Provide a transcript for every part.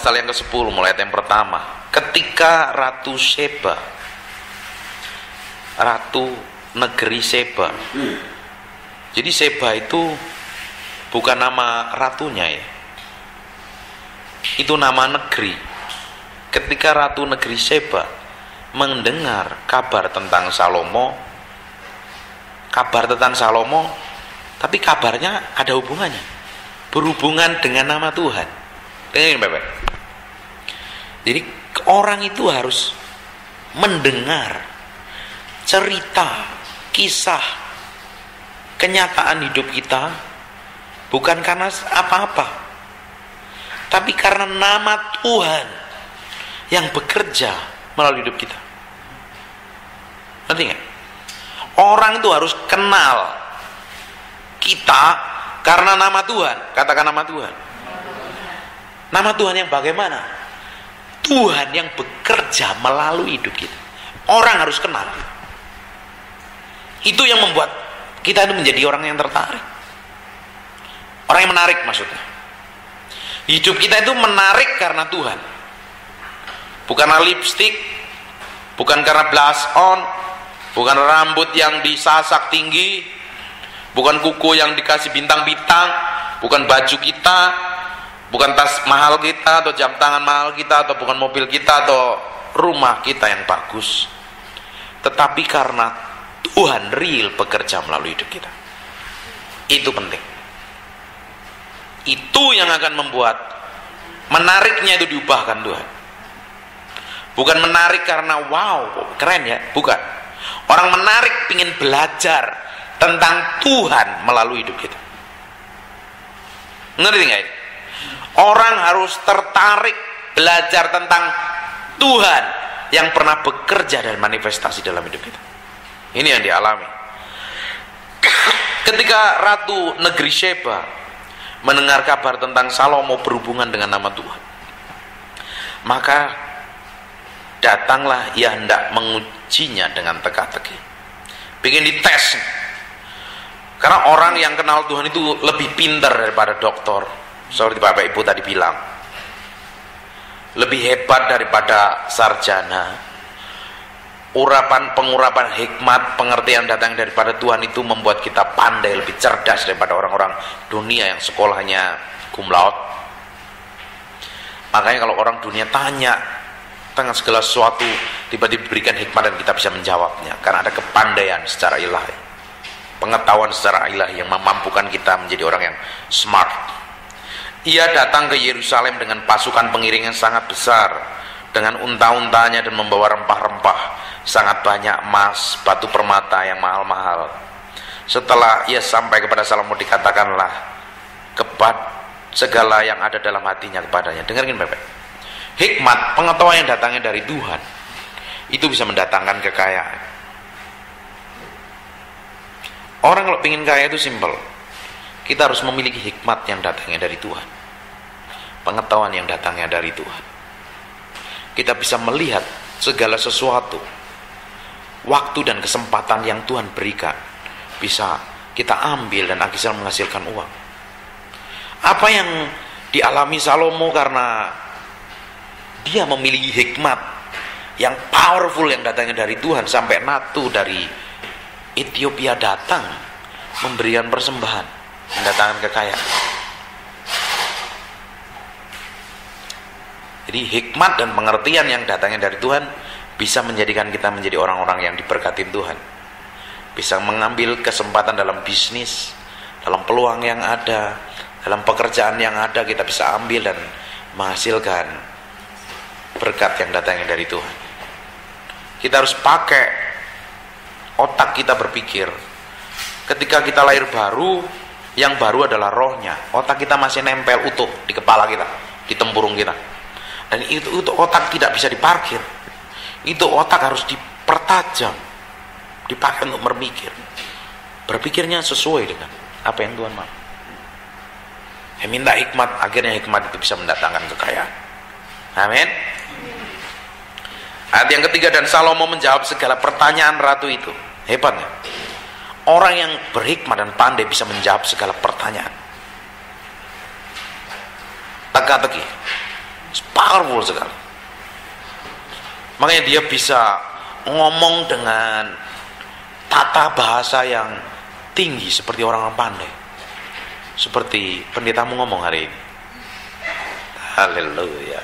Pasal yang ke-10 mulai ayat yang pertama. Ketika Ratu Seba, Ratu negeri Seba. Jadi Seba itu bukan nama ratunya ya. Itu nama negeri. Ketika Ratu negeri Seba mendengar kabar tentang Salomo, tapi kabarnya ada hubungannya, berhubungan dengan nama Tuhan. Dengerin Bapak. Jadi orang itu harus mendengar cerita, kisah, kenyataan hidup kita bukan karena apa-apa, tapi karena nama Tuhan yang bekerja melalui hidup kita. Ngerti nggak? Orang itu harus kenal kita karena nama Tuhan. Katakan nama Tuhan. Nama Tuhan yang bagaimana? Tuhan yang bekerja melalui hidup kita. Orang harus kenal. Itu yang membuat kita itu menjadi orang yang tertarik. Orang yang menarik maksudnya. Hidup kita itu menarik karena Tuhan. Bukan karena lipstik, bukan karena blush on, bukan rambut yang disasak tinggi, bukan kuku yang dikasih bintang-bintang, bukan baju kita, bukan tas mahal kita, atau jam tangan mahal kita, atau bukan mobil kita, atau rumah kita yang bagus. Tetapi karena Tuhan real bekerja melalui hidup kita. Itu penting. Itu yang akan membuat menariknya itu diubahkan Tuhan. Bukan menarik karena wow, keren ya, bukan. Orang menarik ingin belajar tentang Tuhan melalui hidup kita. Ngerti nggak? Orang harus tertarik belajar tentang Tuhan yang pernah bekerja dan manifestasi dalam hidup kita. Ini yang dialami. Ketika Ratu negeri Seba mendengar kabar tentang Salomo berhubungan dengan nama Tuhan, maka datanglah ia hendak mengujinya dengan teka-teki. Pengen dites. Karena orang yang kenal Tuhan itu lebih pintar daripada dokter. Seperti Bapak Ibu tadi bilang. Lebih hebat daripada sarjana. Pengurapan hikmat, pengertian datang daripada Tuhan itu membuat kita pandai, lebih cerdas daripada orang-orang dunia yang sekolahnya cum laude. Makanya kalau orang dunia tanya tentang segala sesuatu, tiba-tiba diberikan hikmat dan kita bisa menjawabnya, karena ada kepandaian secara ilahi, pengetahuan secara ilahi yang memampukan kita menjadi orang yang smart. Ia datang ke Yerusalem dengan pasukan pengiring yang sangat besar, dengan unta-untanya, dan membawa rempah-rempah sangat banyak, emas, batu permata yang mahal-mahal. Setelah ia sampai kepada Salomo, dikatakanlah kepada segala yang ada dalam hatinya kepadanya. Dengarkan Bapak. Hikmat, pengetahuan yang datangnya dari Tuhan, itu bisa mendatangkan kekayaan. Orang kalau ingin kaya itu simpel. Kita harus memiliki hikmat yang datangnya dari Tuhan, pengetahuan yang datangnya dari Tuhan. Kita bisa melihat segala sesuatu, waktu dan kesempatan yang Tuhan berikan, bisa kita ambil dan bisa menghasilkan uang. Apa yang dialami Salomo karena dia memiliki hikmat yang powerful yang datangnya dari Tuhan, sampai Natu dari Ethiopia datang memberikan persembahan, mendatangkan kekayaan. Jadi hikmat dan pengertian yang datangnya dari Tuhan bisa menjadikan kita menjadi orang-orang yang diberkati Tuhan. Bisa mengambil kesempatan dalam bisnis, dalam peluang yang ada, dalam pekerjaan yang ada, kita bisa ambil dan menghasilkan berkat yang datangnya dari Tuhan. Kita harus pakai otak kita berpikir. Ketika kita lahir baru, yang baru adalah rohnya. Otak kita masih nempel utuh di kepala kita, di tempurung kita. Dan itu otak tidak bisa diparkir. Itu otak harus dipertajam, dipakai untuk berpikir. Berpikirnya sesuai dengan apa yang Tuhan mau. Minta hikmat, akhirnya hikmat itu bisa mendatangkan kekayaan. Amin. Ayat yang ketiga, dan Salomo menjawab segala pertanyaan ratu itu. Hebatnya, orang yang berhikmat dan pandai bisa menjawab segala pertanyaan. Teka-teki, powerful sekali. Makanya dia bisa ngomong dengan tata bahasa yang tinggi seperti orang pandai. Seperti pendetamu ngomong hari ini. Haleluya.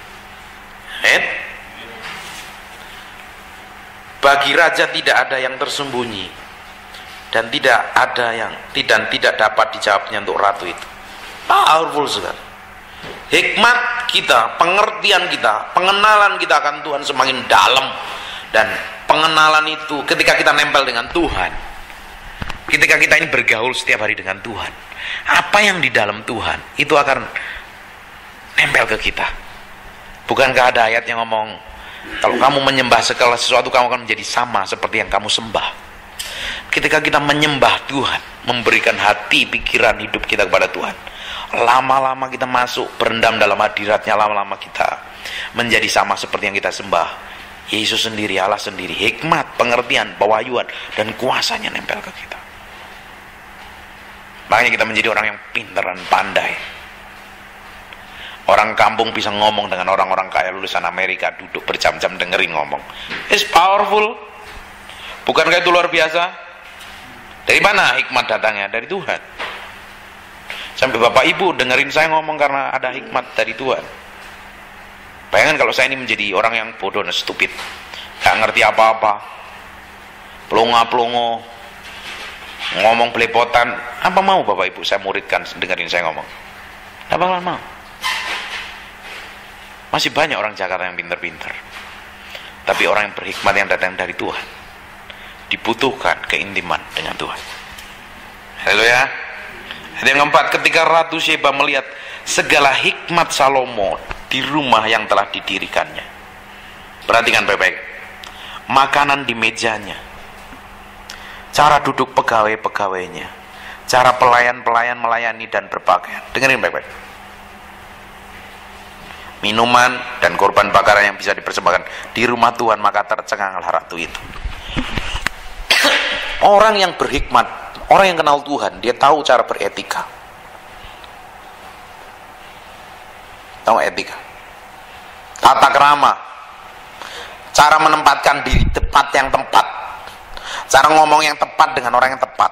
Bagi raja tidak ada yang tersembunyi dan tidak dapat dijawabnya untuk ratu itu. Powerful sekali. Hikmat kita, pengertian kita, pengenalan kita akan Tuhan semakin dalam, dan pengenalan itu ketika kita nempel dengan Tuhan, ketika kita ini bergaul setiap hari dengan Tuhan, apa yang di dalam Tuhan itu akan nempel ke kita. Bukankah ada ayat yang ngomong, kalau kamu menyembah segala sesuatu, kamu akan menjadi sama seperti yang kamu sembah. Ketika kita menyembah Tuhan, memberikan hati, pikiran, hidup kita kepada Tuhan, lama-lama kita masuk, berendam dalam hadiratnya, lama-lama kita menjadi sama seperti yang kita sembah. Yesus sendiri, Allah sendiri, hikmat, pengertian, pewahyuan, dan kuasanya nempel ke kita. Makanya kita menjadi orang yang pintar dan pandai. Orang kampung bisa ngomong dengan orang-orang kaya lulusan Amerika, duduk berjam-jam dengerin ngomong. It's powerful. Bukankah itu luar biasa? Dari mana hikmat datangnya? Dari Tuhan. Sampai bapak ibu dengerin saya ngomong karena ada hikmat dari Tuhan. Bayangkan kalau saya ini menjadi orang yang bodoh dan stupid, gak ngerti apa-apa, pelongo-pelongo, ngomong belepotan, apa mau bapak ibu saya muridkan dengerin saya ngomong? Gak bakalan mau. Masih banyak orang Jakarta yang pintar-pintar, tapi orang yang berhikmat yang datang dari Tuhan, dibutuhkan keintiman dengan Tuhan. Haleluya. Yang keempat, ketika Ratu Sheba melihat segala hikmat Salomo di rumah yang telah didirikannya, perhatikan baik-baik, makanan di mejanya, cara duduk pegawai-pegawainya, cara pelayan-pelayan melayani dan berpakaian, dengerin baik-baik, minuman dan korban bakaran yang bisa dipersembahkan di rumah Tuhan, maka tercenganglah ratu itu. Orang yang berhikmat, orang yang kenal Tuhan, dia tahu cara beretika. Tahu etika, tata krama, cara menempatkan diri tepat yang tepat, cara ngomong yang tepat dengan orang yang tepat.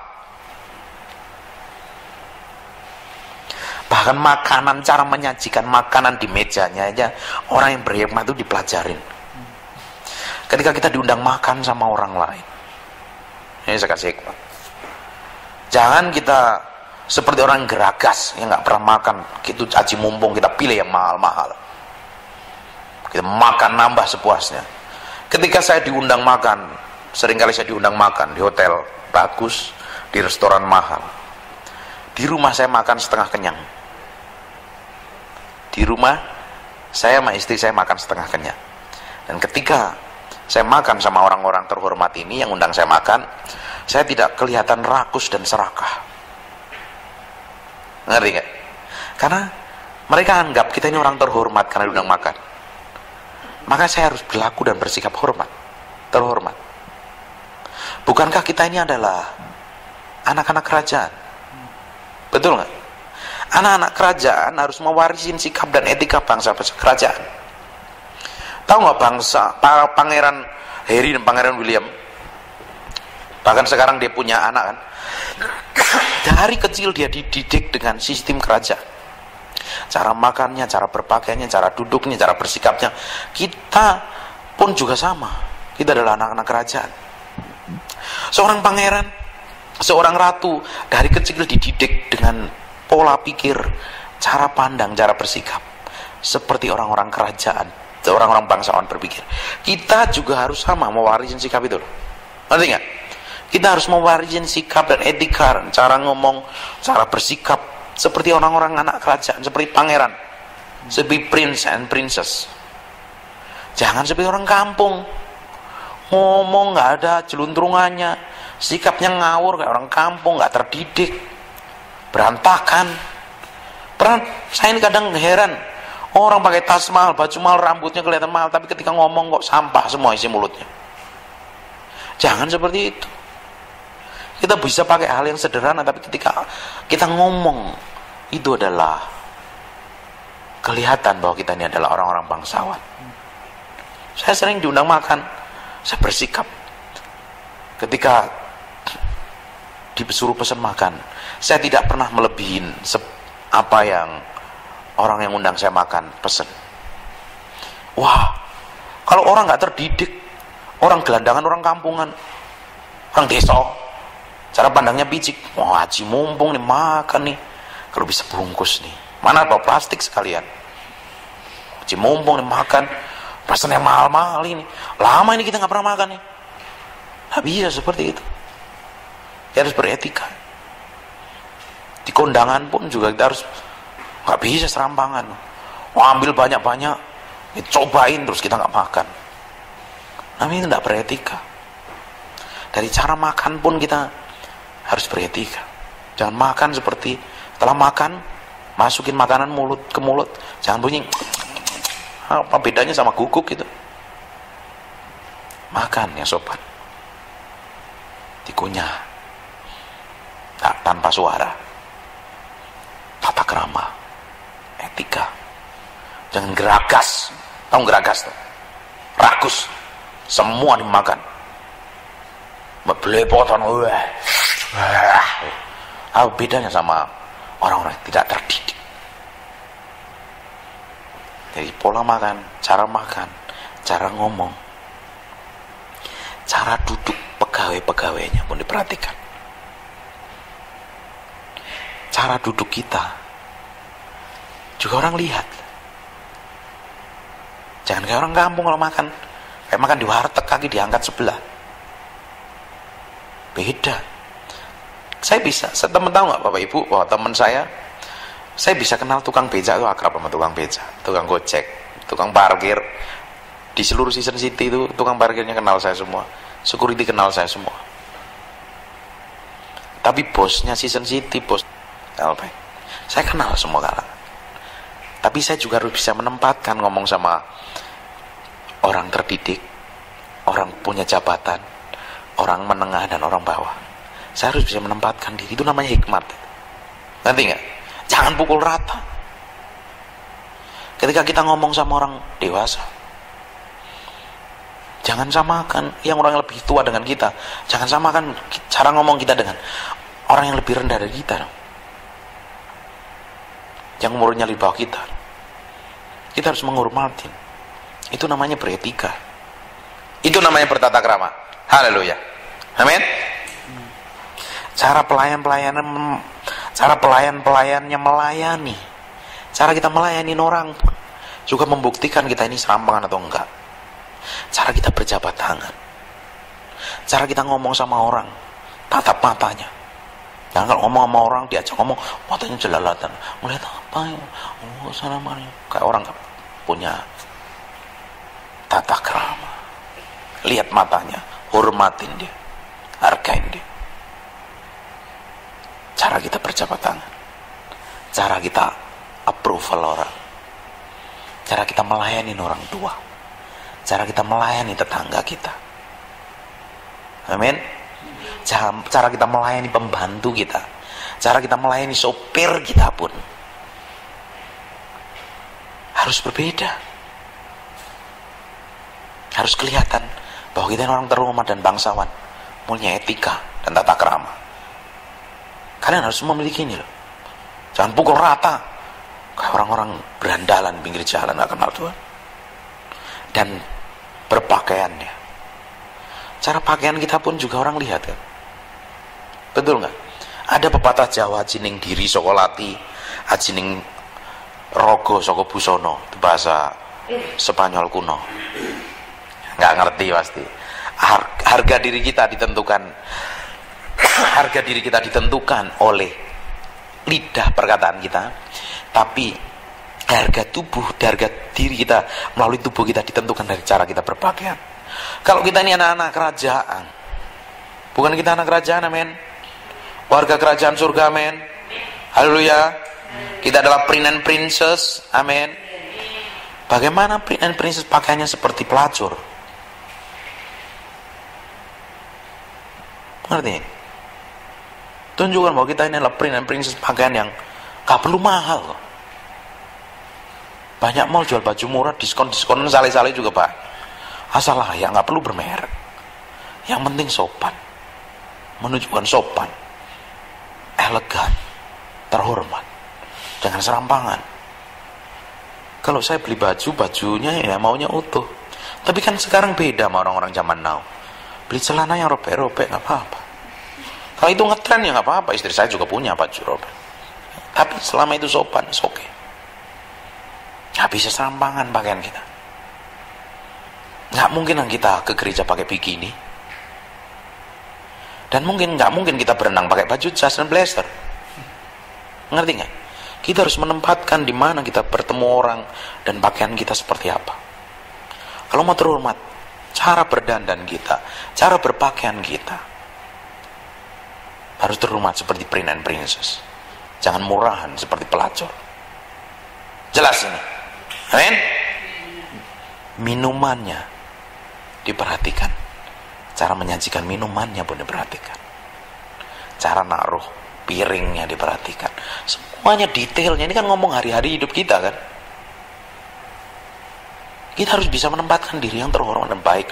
Bahkan makanan, cara menyajikan makanan di mejanya aja orang yang berhikmat itu dipelajarin. Ketika kita diundang makan sama orang lain, ini saya kasih hikmat. Jangan kita seperti orang geragas yang nggak pernah makan, gitu aji mumpung kita pilih yang mahal-mahal. Kita makan nambah sepuasnya. Ketika saya diundang makan, seringkali saya diundang makan di hotel bagus, di restoran mahal. Di rumah saya makan setengah kenyang. Di rumah saya sama istri saya makan setengah kenyang. Dan ketika saya makan sama orang-orang terhormat ini yang undang saya makan, saya tidak kelihatan rakus dan serakah. Ngerti gak? Karena mereka anggap kita ini orang terhormat karena diundang makan. Maka saya harus berlaku dan bersikap hormat, terhormat. Bukankah kita ini adalah anak-anak kerajaan? Betul gak? Anak-anak kerajaan harus mewarisin sikap dan etika bangsa kerajaan. Tahu gak bangsa, para pangeran Harry dan pangeran William, bahkan sekarang dia punya anak kan, dari kecil dia dididik dengan sistem kerajaan, cara makannya, cara berpakaiannya, cara duduknya, cara bersikapnya. Kita pun juga sama, kita adalah anak-anak kerajaan. Seorang pangeran, seorang ratu dari kecil dididik dengan pola pikir, cara pandang, cara bersikap seperti orang-orang kerajaan, orang-orang bangsawan berpikir. Kita juga harus sama mewarisin sikap itu loh. Ngerti gak? Kita harus mewarisin sikap dan etika, cara ngomong, cara bersikap seperti orang-orang anak kerajaan, seperti pangeran, seperti prince and princess. Jangan seperti orang kampung, ngomong nggak ada jeluntrungannya, sikapnya ngawur kayak orang kampung, nggak terdidik, berantakan. Saya ini kadang heran, orang pakai tas mahal, baju mahal, rambutnya kelihatan mahal, tapi ketika ngomong kok sampah semua isi mulutnya. Jangan seperti itu. Kita bisa pakai hal yang sederhana, tapi ketika kita ngomong, itu adalah kelihatan bahwa kita ini adalah orang-orang bangsawan. Saya sering diundang makan, saya bersikap ketika disuruh pesan makan, saya tidak pernah melebihin apa yang orang yang undang saya makan pesan. Wah, kalau orang nggak terdidik, orang gelandangan, orang kampungan, orang desa, cara pandangnya picik. Wah, haji mumpung nih makan nih, kalau bisa bungkus nih, mana bawa plastik sekalian. Haji mumpung nih makan, pesannya mahal-mahal ini, lama ini kita nggak pernah makan nih. Nggak bisa seperti itu. Kita harus beretika. Di kondangan pun juga kita harus, nggak bisa serampangan. Wah, ambil banyak-banyak, cobain terus kita nggak makan. Namanya itu nggak beretika. Dari cara makan pun kita harus beretika. Jangan makan seperti setelah makan masukin makanan mulut ke mulut, jangan bunyi. Apa bedanya sama guguk gitu? Makan yang sopan, dikunyah tanpa suara, tata krama, etika. Jangan geragas, tahu geragas tuh? Rakus, semua dimakan. Belepotan, apa bedanya sama orang-orang yang tidak terdidik? Jadi pola makan, cara ngomong, cara duduk pegawai-pegawainya pun diperhatikan. Cara duduk kita juga orang lihat. Jangan kayak orang kampung kalau makan, kayak makan di warteg, kaki diangkat sebelah. Beda. Saya teman tahu nggak Bapak Ibu, bahwa teman saya bisa kenal tukang beca itu akrab sama tukang beca, tukang gojek, tukang parkir. Di seluruh Season City itu tukang parkirnya kenal saya semua, security kenal saya semua. Tapi bosnya Season City, bos LP, saya kenal semua kalangan. Tapi saya juga harus bisa menempatkan ngomong sama orang terdidik, orang punya jabatan, orang menengah dan orang bawah. Saya harus bisa menempatkan diri, itu namanya hikmat. Ngerti nggak? Jangan pukul rata. Ketika kita ngomong sama orang dewasa, jangan samakan yang orang yang lebih tua dengan kita. Jangan samakan cara ngomong kita dengan orang yang lebih rendah dari kita, yang umurnya di bawah kita. Kita harus menghormati. Itu namanya beretika. Itu namanya bertata krama. Haleluya. Amin. Cara pelayan-pelayannya melayani, cara kita melayani orang pun juga membuktikan kita ini serampangan atau enggak. Cara kita berjabat tangan, cara kita ngomong sama orang, tatap matanya. Jangan kalau ngomong sama orang, diajak ngomong, matanya jelalatan. Melihat apa ya? Oh, salamannya. Kayak orang gak punya tata krama. Lihat matanya, hormatin dia, hargain dia. Cara kita berjabat tangan, cara kita approval orang, cara kita melayani orang tua, cara kita melayani tetangga kita. Amin. Cara kita melayani pembantu kita, cara kita melayani sopir kita pun harus berbeda. Harus kelihatan bahwa kita orang terhormat dan bangsawan, punya etika dan tata krama. Kalian harus memiliki ini loh. Jangan pukul rata kayak orang-orang berandalan pinggir jalan gak kenal Tuhan. Dan berpakaiannya, cara pakaian kita pun juga orang lihat kan. Betul nggak? Ada pepatah Jawa, jining diri sokolati, ajining rogo soko busono. Itu bahasa Spanyol kuno. Nggak ngerti pasti. Harga diri kita ditentukan. Harga diri kita ditentukan oleh lidah perkataan kita. Tapi harga diri kita melalui tubuh kita ditentukan dari cara kita berpakaian. Kalau kita ini anak-anak kerajaan, bukan kita anak kerajaan, amin. Warga kerajaan surga, amin. Haleluya. Kita adalah prince and princess, amin. Bagaimana prince and princess pakaiannya seperti pelacur? Ngerti? Tunjukkan bahwa kita ini adalah prince and princess pakaian yang gak perlu mahal. Banyak mall jual baju murah, diskon-diskonan sale-sale juga Pak. Asal layak, nggak perlu bermerek. Yang penting sopan, menunjukkan sopan, elegan, terhormat, jangan serampangan. Kalau saya beli baju, bajunya ya maunya utuh. Tapi kan sekarang beda sama orang-orang zaman now. Beli celana yang robek-robek nggak apa-apa. Kalau itu ngetren ya nggak apa-apa. Istri saya juga punya baju robek. Tapi selama itu sopan, it's okay. Nggak bisa serampangan pakaian kita. Nggak mungkin kita ke gereja pakai bikini. Dan nggak mungkin kita berenang pakai baju jas dan blazer. Ngerti nggak? Kita harus menempatkan di mana kita bertemu orang dan pakaian kita seperti apa. Kalau mau terhormat, cara berdandan kita, cara berpakaian kita harus terhormat seperti prince and princess. Jangan murahan seperti pelacur. Jelas ini? Amin? Minumannya diperhatikan. Cara menyajikan minumannya pun diperhatikan. Cara naruh piringnya diperhatikan. Semuanya detailnya. Ini kan ngomong hari-hari hidup kita kan. Kita harus bisa menempatkan diri yang terhormat dan baik.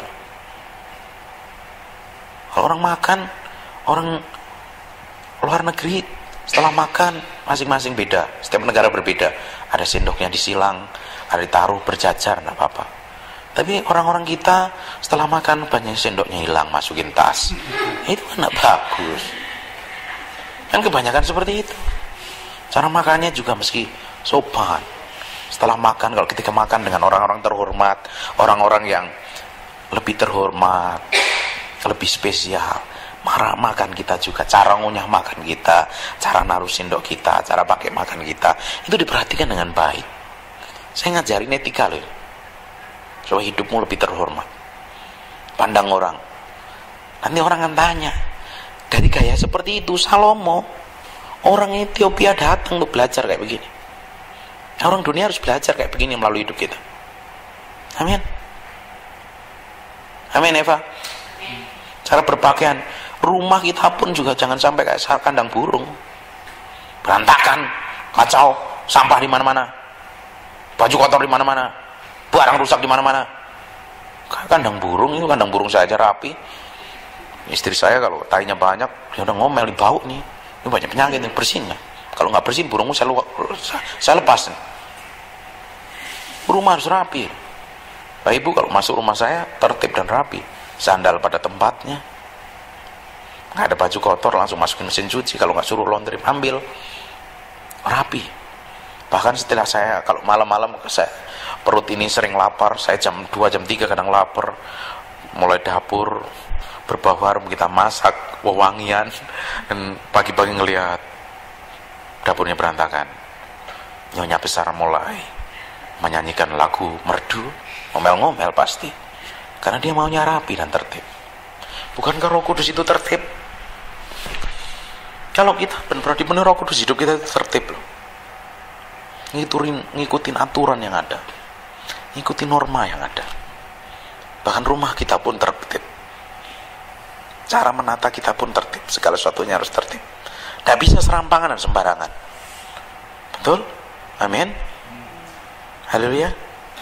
Kalau orang makan, orang luar negeri setelah makan masing-masing beda. Setiap negara berbeda. Ada sendoknya disilang, ada ditaruh berjajar, enggak apa-apa. Tapi orang-orang kita setelah makan banyak sendoknya hilang, masukin tas. Itu kan enggak bagus. Kan kebanyakan seperti itu. Cara makannya juga meski sopan. Setelah makan, kalau ketika makan dengan orang-orang terhormat, orang-orang yang lebih terhormat, lebih spesial, makan kita juga, cara ngunyah makan kita, cara naruh sendok kita, cara pakai makan kita, itu diperhatikan dengan baik. Saya ngajarin etika loh, supaya hidupmu lebih terhormat. Pandang orang, nanti orang akan tanya, dari gaya seperti itu Salomo, orang Ethiopia datang untuk belajar kayak begini. Orang dunia harus belajar kayak begini melalui hidup kita. Amin. Amin Eva. Cara berpakaian, rumah kita pun juga jangan sampai kayak kandang burung. Berantakan, kacau, sampah di mana-mana, baju kotor di mana-mana, barang rusak di mana-mana. Kandang burung, itu kandang burung saya aja rapi. Istri saya kalau tainya banyak, dia udah ngomel, nih bau nih. Ini banyak penyakit yang bersihin ya. Kalau nggak bersihin burungmu saya lepas nih. Rumah harus rapi. Pak Ibu kalau masuk rumah saya tertib dan rapi, sandal pada tempatnya, nggak ada baju kotor langsung masukin mesin cuci. Kalau nggak suruh laundry ambil, rapi. Bahkan setelah saya kalau malam-malam saya perut ini sering lapar, saya jam 2 jam 3 kadang lapar, mulai dapur berbau harum kita masak wewangian, dan pagi-pagi ngelihat dapurnya berantakan. Nyonya besar mulai menyanyikan lagu merdu, ngomel-ngomel pasti, karena dia maunya rapi dan tertib. Bukankah Roh Kudus itu tertib? Kalau kita benar-benar dipenuhi Roh Kudus, hidup kita itu tertib loh. Ngikutin aturan yang ada, ngikutin norma yang ada. Bahkan rumah kita pun tertib, cara menata kita pun tertib, segala sesuatunya harus tertib. Tidak bisa serampangan dan sembarangan. Betul? Amin. Haleluya.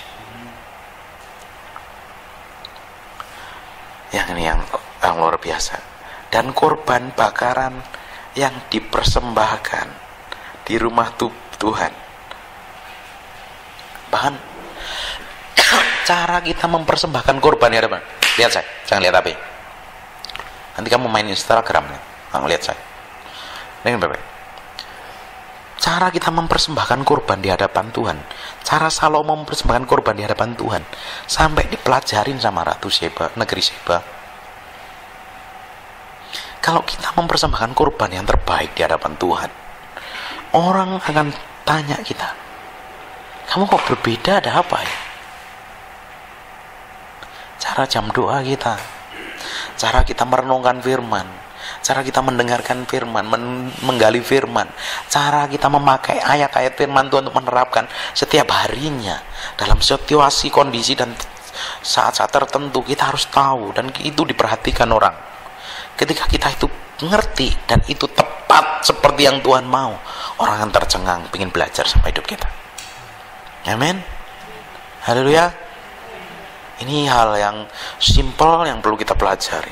Yang ini yang luar biasa. Dan korban bakaran yang dipersembahkan di rumah Tuhan. Bahkan cara kita mempersembahkan korban ya teman. Lihat saya, jangan lihat HP. Nanti kamu main Instagram nih, lihat saya. Dengar baik-baik. Cara kita mempersembahkan korban di hadapan Tuhan, cara Salomo mempersembahkan korban di hadapan Tuhan, sampai dipelajarin sama Ratu Seba, negeri Seba. Kalau kita mempersembahkan korban yang terbaik di hadapan Tuhan, orang akan tanya kita, kamu kok berbeda, ada apa ya? Cara jam doa kita, cara kita merenungkan firman, cara kita mendengarkan firman, menggali firman, cara kita memakai ayat-ayat firman Tuhan untuk menerapkan setiap harinya dalam situasi, kondisi, dan saat-saat tertentu. Kita harus tahu, dan itu diperhatikan orang. Ketika kita itu ngerti dan itu tepat seperti yang Tuhan mau, orang akan tercengang, ingin belajar sama hidup kita. Amin. Haleluya. Ini hal yang simpel yang perlu kita pelajari.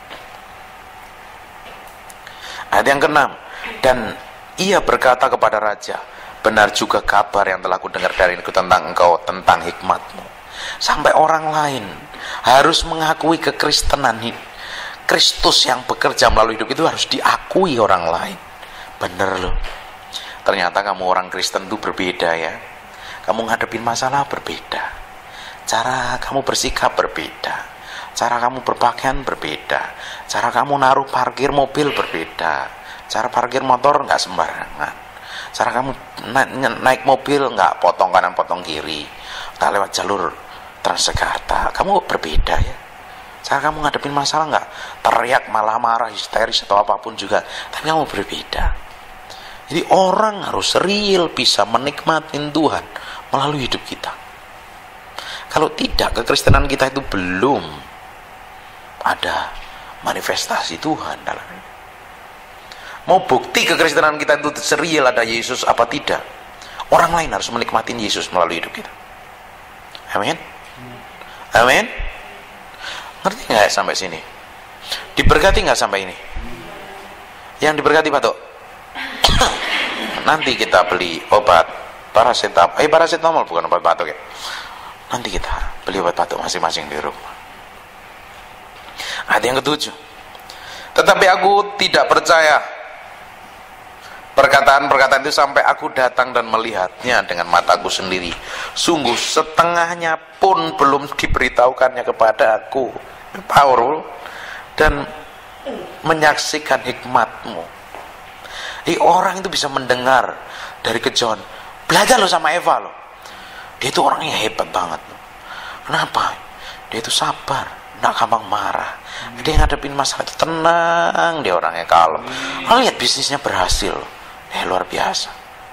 Ayat yang ke-6, dan ia berkata kepada raja, benar juga kabar yang telah kudengar dariku tentang engkau, tentang hikmatmu. Sampai orang lain harus mengakui kekristenan, Kristus yang bekerja melalui hidup itu harus diakui orang lain. Bener loh. Ternyata kamu orang Kristen itu berbeda ya. Kamu ngadepin masalah berbeda. Cara kamu bersikap berbeda. Cara kamu berpakaian berbeda. Cara kamu naruh parkir mobil berbeda. Cara parkir motor nggak sembarangan. Cara kamu naik mobil nggak potong kanan potong kiri. Nggak lewat jalur Transjakarta. Kamu berbeda ya. Cara kamu ngadepin masalah nggak teriak malah marah histeris atau apapun juga. Tapi kamu berbeda. Jadi orang harus real bisa menikmatin Tuhan melalui hidup kita. Kalau tidak, kekristenan kita itu belum ada manifestasi Tuhan dalam ini. Mau bukti kekristenan kita itu serial ada Yesus apa tidak, orang lain harus menikmati Yesus melalui hidup kita. Amin. Amin. Ngerti nggak sampai sini? Diberkati nggak sampai ini? Yang diberkati batuk. Nanti kita beli obat paracetamol bukan obat batuk ya. Nanti kita beli obat batuk masing-masing di rumah. Ayat yang ke-7. Tetapi aku tidak percaya perkataan-perkataan itu sampai aku datang dan melihatnya dengan mataku sendiri. Sungguh setengahnya pun belum diberitahukannya kepada aku, Paul, dan menyaksikan hikmatmu. Orang itu bisa mendengar dari kejauhan. Belajar lo sama Eva lo. Dia itu orangnya hebat banget. Kenapa? Dia itu sabar, nggak gampang marah. Dia ngadepin masalah itu tenang, dia orangnya kalem. Kalau lihat bisnisnya berhasil, luar biasa.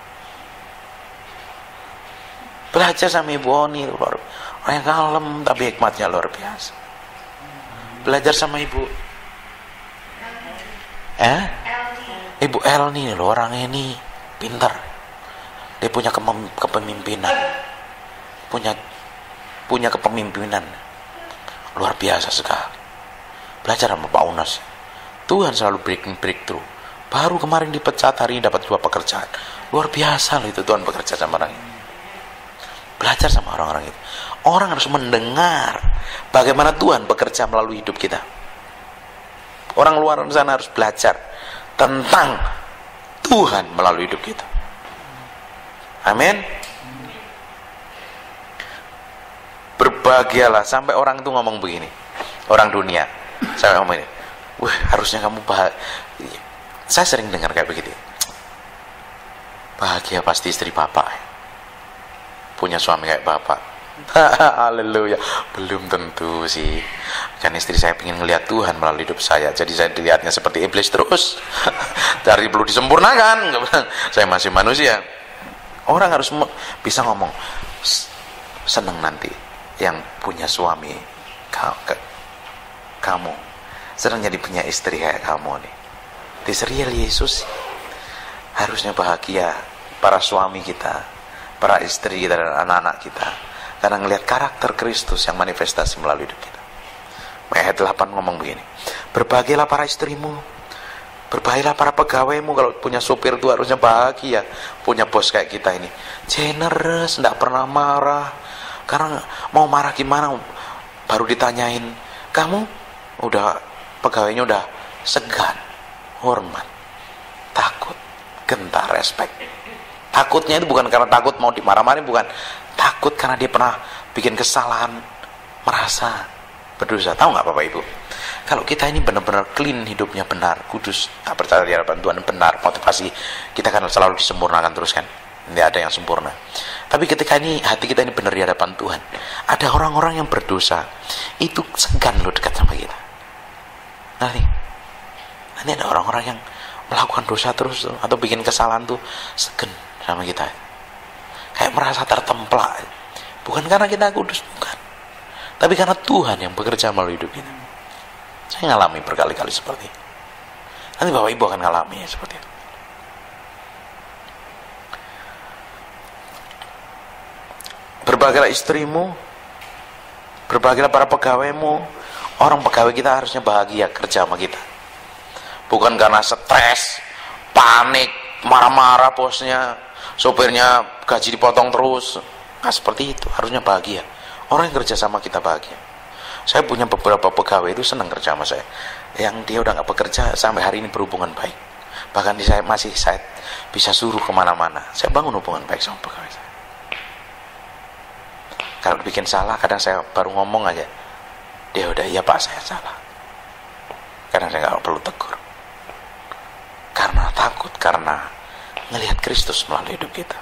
Belajar sama Ibu Oni, orangnya kalem tapi hikmatnya luar biasa. Belajar sama Ibu Ibu Elni loh, orangnya ini pintar. Dia punya kepemimpinan. Punya kepemimpinan luar biasa sekali. Belajar sama Pak Unas. Tuhan selalu breakthrough. Baru kemarin dipecat, hari ini dapat 2 pekerjaan. Luar biasa loh itu Tuhan bekerja sama orang ini. Belajar sama orang-orang itu. Orang harus mendengar bagaimana Tuhan bekerja melalui hidup kita. Orang luar sana harus belajar tentang Tuhan melalui hidup kita. Amin. Berbahagialah, sampai orang itu ngomong begini, orang dunia sampai ngomong ini, wah harusnya kamu bahagia. Saya sering dengar kayak begitu, bahagia pasti istri bapak punya suami kayak bapak. Haleluya. Belum tentu sih, kan istri saya ingin ngelihat Tuhan melalui hidup saya, jadi saya dilihatnya seperti iblis terus. Dari perlu disempurnakan. Saya masih manusia. Orang harus bisa ngomong, seneng nanti yang punya suami kamu, senang jadi punya istri kayak kamu nih. Di serial Yesus harusnya bahagia para suami kita, para istri kita dan anak-anak kita, karena ngelihat karakter Kristus yang manifestasi melalui hidup kita. Ayat 8 ngomong begini, berbahagialah para istrimu, berbahagialah para pegawaimu. Kalau punya supir itu harusnya bahagia, punya bos kayak kita ini, generous, tidak pernah marah. Karena mau marah gimana baru ditanyain, kamu udah, pegawainya udah segan, hormat, takut, gentar, respect. Takutnya itu bukan karena takut mau dimarah-marahin, bukan. Takut karena dia pernah bikin kesalahan, merasa berdosa. Tahu nggak Bapak Ibu? Kalau kita ini benar-benar clean, hidupnya benar, kudus, tak percaya di hadapan Tuhan, benar, motivasi kita kan selalu disempurnakan terus kan. Tidak ada yang sempurna. Tapi ketika ini hati kita ini benar di hadapan Tuhan, ada orang-orang yang berdosa itu segan loh dekat sama kita. Nanti ada orang-orang yang melakukan dosa terus atau bikin kesalahan tuh segan sama kita, kayak merasa tertemplak. Bukan karena kita kudus, bukan, tapi karena Tuhan yang bekerja melalui hidup kita. Saya ngalami berkali-kali seperti itu. Nanti Bapak Ibu akan ngalami ya, seperti itu. Berbahagialah istrimu, berbahagialah para pegawaimu. Orang pegawai kita harusnya bahagia kerja sama kita, bukan karena stres, panik, marah-marah bosnya, sopirnya gaji dipotong terus. Nah, seperti itu. Harusnya bahagia. Orang yang kerja sama kita bahagia. Saya punya beberapa pegawai itu senang kerja sama saya, yang dia udah gak bekerja sampai hari ini berhubungan baik. Bahkan saya bisa suruh kemana-mana. Saya bangun hubungan baik sama pegawai saya. Kalau bikin salah, kadang saya baru ngomong aja, dia udah, iya Pak saya salah. Kadang saya gak perlu tegur, karena takut, karena ngelihat Kristus melalui hidup kita.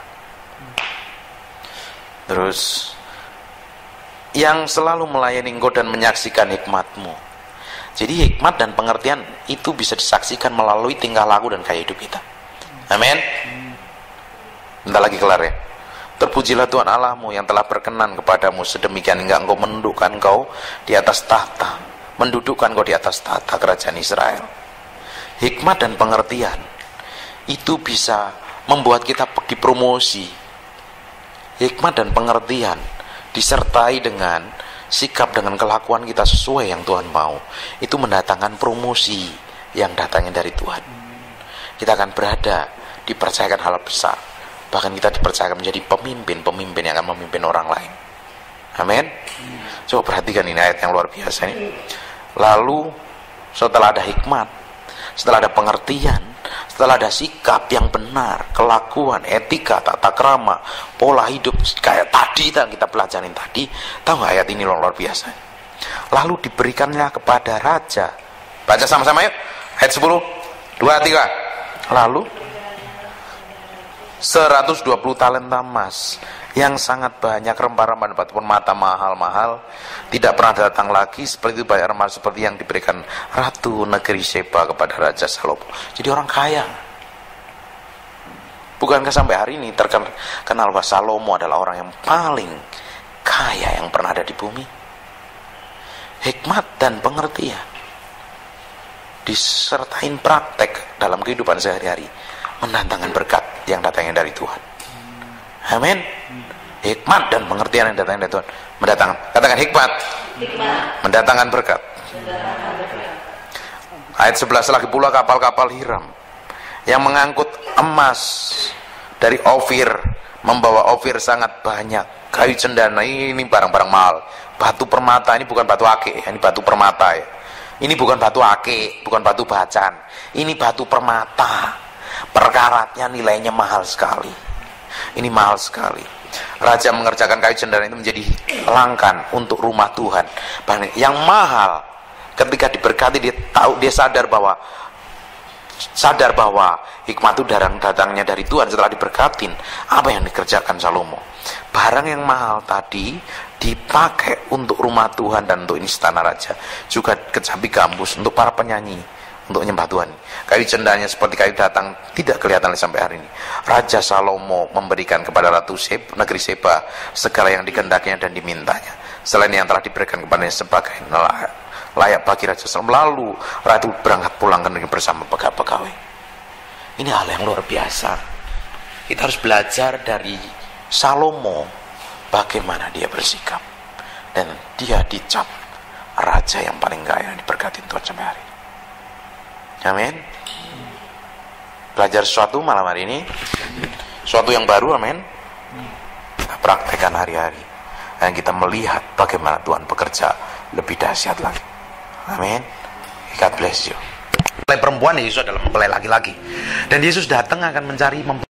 Terus, yang selalu melayani engkau dan menyaksikan hikmatmu. Jadi hikmat dan pengertian itu bisa disaksikan melalui tingkah laku dan gaya hidup kita. Amin. Bentar lagi kelar ya. Terpujilah Tuhan Allahmu yang telah berkenan kepadamu sedemikian hingga engkau mendudukkan engkau di atas tahta, mendudukkan engkau di atas tahta kerajaan Israel. Hikmat dan pengertian itu bisa membuat kita dipromosi. Hikmat dan pengertian disertai dengan sikap, dengan kelakuan kita sesuai yang Tuhan mau, itu mendatangkan promosi yang datangnya dari Tuhan. Kita akan berada, dipercayakan hal besar, bahkan kita dipercayakan menjadi pemimpin yang akan memimpin orang lain. Amin. Coba perhatikan ini ayat yang luar biasa ini. Lalu setelah ada hikmat, setelah ada pengertian, setelah ada sikap yang benar, kelakuan, etika, tata krama, pola hidup kayak tadi yang kita pelajarin tadi, tahu nggak ayat ini luar biasa? Lalu diberikannya kepada raja. Baca sama-sama yuk. Ayat 10, 2, 3. Lalu 120 talenta emas yang sangat banyak, rempah-rempah dan batu permata mahal-mahal tidak pernah datang lagi seperti itu, banyak emas seperti yang diberikan ratu negeri Sheba kepada Raja Salomo. Jadi orang kaya. Bukankah sampai hari ini terkenal bahwa Salomo adalah orang yang paling kaya yang pernah ada di bumi? Hikmat dan pengertian disertain praktek dalam kehidupan sehari-hari mendatangkan berkat yang datangnya dari Tuhan. Amin. Hikmat dan pengertian yang datangnya dari Tuhan mendatangkan, katakan hikmat. Mendatangkan berkat. Ayat 11, lagi pula kapal-kapal Hiram yang mengangkut emas dari Ofir, membawa Ofir sangat banyak, kayu cendana, ini barang-barang mahal, batu permata, ini bukan batu ake, ini batu permata ya. Ini bukan batu ake, bukan batu bacan, ini batu permata. Perkaratnya nilainya mahal sekali. Ini mahal sekali. Raja mengerjakan kayu cendana itu menjadi langkan untuk rumah Tuhan. Yang mahal, ketika diberkati dia sadar bahwa hikmat itu datangnya dari Tuhan. Setelah diberkatin, apa yang dikerjakan Salomo? Barang yang mahal tadi dipakai untuk rumah Tuhan dan untuk istana raja, juga kecapi gambus untuk para penyanyi, untuk menyembah Tuhan. Kayu cendanya seperti kayu datang tidak kelihatan sampai hari ini. Raja Salomo memberikan kepada Ratu negeri Sheba segala yang dikehendakinya dan dimintanya, selain yang telah diberikan kepadanya sebagai layak bagi Raja Salomo. Lalu Ratu berangkat pulang ke negeri bersama pegawai. Ini hal yang luar biasa. Kita harus belajar dari Salomo bagaimana dia bersikap, dan dia dicap raja yang paling kaya, diberkati Tuhan sampai hari ini. Amin. Belajar sesuatu malam hari ini, sesuatu yang baru, amin. Kita praktekkan hari-hari, dan kita melihat bagaimana Tuhan bekerja lebih dahsyat lagi. Amin. God bless you. Mempelai perempuan, Yesus adalah mempelai laki-laki, dan Yesus datang akan mencari